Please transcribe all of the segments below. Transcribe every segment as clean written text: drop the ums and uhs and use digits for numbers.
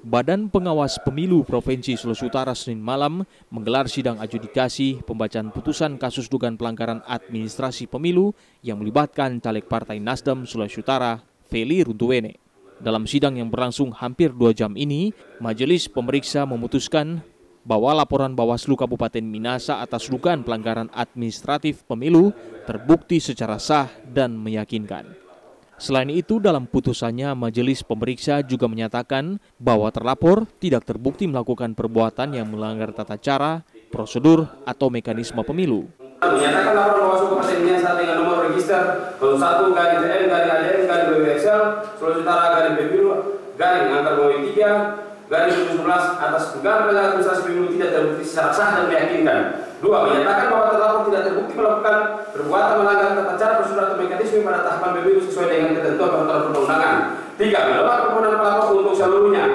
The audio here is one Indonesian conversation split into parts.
Badan Pengawas Pemilu Provinsi Sulawesi Utara Senin malam menggelar sidang adjudikasi pembacaan putusan kasus dugaan pelanggaran administrasi pemilu yang melibatkan caleg Partai Nasdem Sulawesi Utara, Feli Runtuwene. Dalam sidang yang berlangsung hampir 2 jam ini, majelis pemeriksa memutuskan bahwa laporan Bawaslu Kabupaten Minahasa atas dugaan pelanggaran administratif pemilu terbukti secara sah dan meyakinkan. Selain itu, dalam putusannya, majelis pemeriksa juga menyatakan bahwa terlapor tidak terbukti melakukan perbuatan yang melanggar tata cara, prosedur, atau mekanisme pemilu. Menyatakan laporan Bawaslu Kabupaten Minahasa dengan nomor register 01-TN-ADN-BWXL Sulawesi Utara Pemilu _3 atas dugaan pelanggaran administrasi pemilu tidak terbukti secara sah dan meyakinkan. 2. Menyatakan bahwa terlapor tidak terbukti melakukan perbuatan melanggar tata cara, prosedur atau mekanisme pada tahapan pemilu sesuai dengan ketentuan peraturan perundang-undangan. 3. Menolak permohonan pelapor untuk seluruhnya.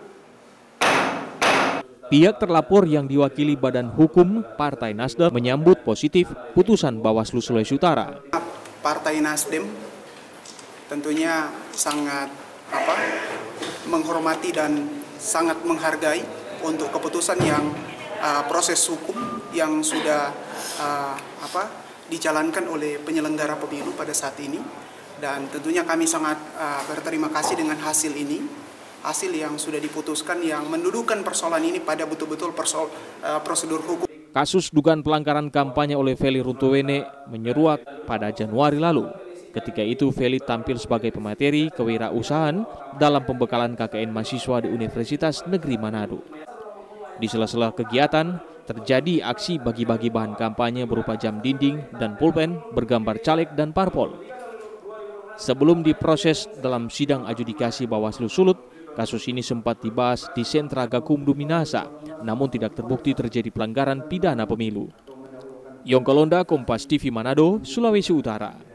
Pihak terlapor yang diwakili Badan Hukum Partai Nasdem menyambut positif putusan Bawaslu Sulawesi Utara. Partai Nasdem tentunya sangat menghormati dan sangat menghargai untuk keputusan yang proses hukum yang sudah dijalankan oleh penyelenggara pemilu pada saat ini, dan tentunya kami sangat berterima kasih dengan hasil ini, hasil yang sudah diputuskan yang mendudukan persoalan ini pada betul-betul prosedur hukum. Kasus dugaan pelanggaran kampanye oleh Feli Runtuwene menyeruak pada Januari lalu. Ketika itu, Feli tampil sebagai pemateri kewirausahaan dalam pembekalan KKN mahasiswa di Universitas Negeri Manado. Di sela-sela kegiatan, terjadi aksi bagi-bagi bahan kampanye berupa jam dinding dan pulpen bergambar caleg dan parpol. Sebelum diproses dalam sidang adjudikasi Bawaslu Sulut, kasus ini sempat dibahas di Sentra Gakumdu Minahasa, namun tidak terbukti terjadi pelanggaran pidana pemilu. Yongkolonda, Kompas TV Manado, Sulawesi Utara.